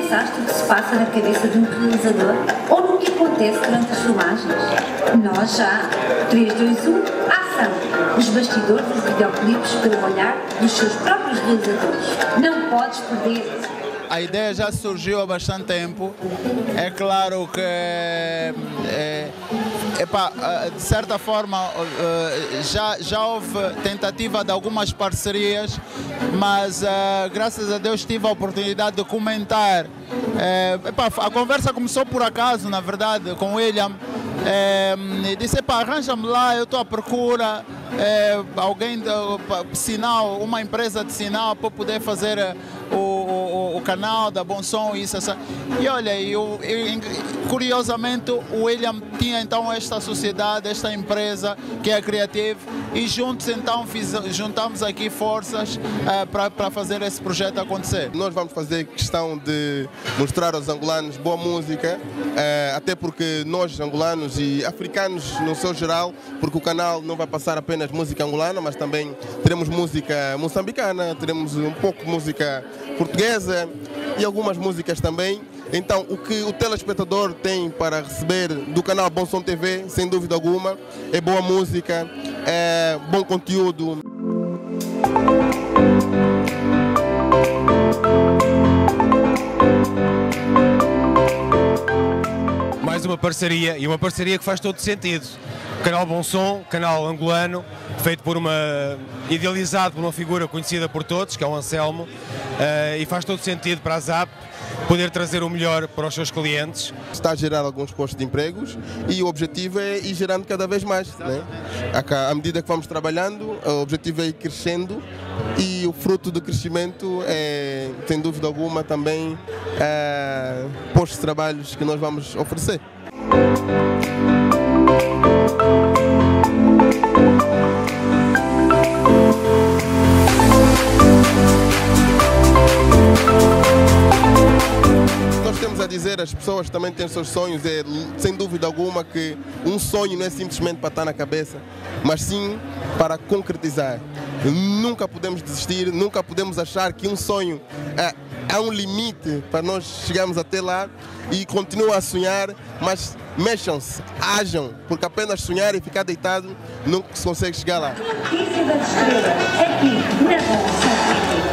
pensaste o que se passa na cabeça de um realizador ou no que acontece durante as filmagens? Nós já. 3, 2, 1, ação! Os bastidores dos videoclipes pelo olhar dos seus próprios realizadores. Não podes perder. A ideia já surgiu há bastante tempo. É claro que, de certa forma, já houve tentativa de algumas parcerias, mas graças a Deus tive a oportunidade de comentar. A conversa começou por acaso, na verdade, com o William. Disse, arranja-me lá, eu estou à procura. Alguém de sinal, uma empresa de sinal para poder fazer o canal da Bom Som e isso. E olha, curiosamente o William tinha então esta sociedade, esta empresa que é a Creative, e juntos então juntamos aqui forças para fazer esse projeto acontecer. Nós vamos fazer questão de mostrar aos angolanos boa música, até porque nós angolanos e africanos no seu geral, porque o canal não vai passar apenas música angolana, mas também teremos música moçambicana, teremos um pouco de música portuguesa e algumas músicas também. Então, o que o telespectador tem para receber do canal Bom Som TV, sem dúvida alguma, é boa música, é bom conteúdo. Mais uma parceria, e uma parceria que faz todo sentido. Canal Bom Som, canal angolano, feito idealizado por uma figura conhecida por todos, que é o Anselmo, e faz todo sentido para a ZAP poder trazer o melhor para os seus clientes. Está a gerar alguns postos de empregos e o objetivo é ir gerando cada vez mais, né? À medida que vamos trabalhando, o objetivo é ir crescendo e o fruto do crescimento é, sem dúvida alguma, também postos de trabalhos que nós vamos oferecer. Nós temos a dizer, as pessoas também têm seus sonhos, sem dúvida alguma que um sonho não é simplesmente para estar na cabeça, mas sim para concretizar. Nunca podemos desistir, nunca podemos achar que um sonho há um limite para nós chegarmos até lá, e continuam a sonhar, mas mexam-se, ajam, porque apenas sonhar e ficar deitado não se consegue chegar lá. Notícia das estrelas, aqui na Bom Som.